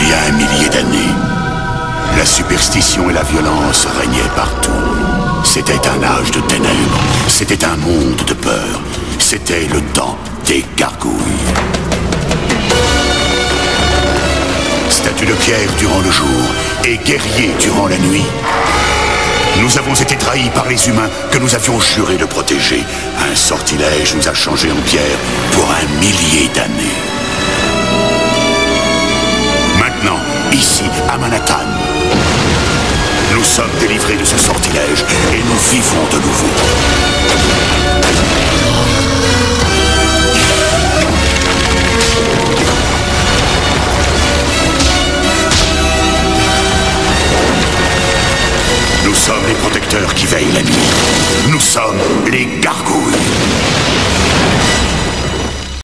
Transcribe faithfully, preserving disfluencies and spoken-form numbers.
Il y a un millier d'années, la superstition et la violence régnaient partout. C'était un âge de ténèbres, c'était un monde de peur, c'était le temps des gargouilles. Statues de pierre durant le jour et guerriers durant la nuit, nous avons été trahis par les humains que nous avions juré de protéger. Un sortilège nous a changés en pierre pour un millier d'années. Maintenant, ici, à Manhattan, nous sommes délivrés de ce sortilège et nous vivons de nouveau. Nous sommes les protecteurs qui veillent la nuit. Nous sommes les gardiens.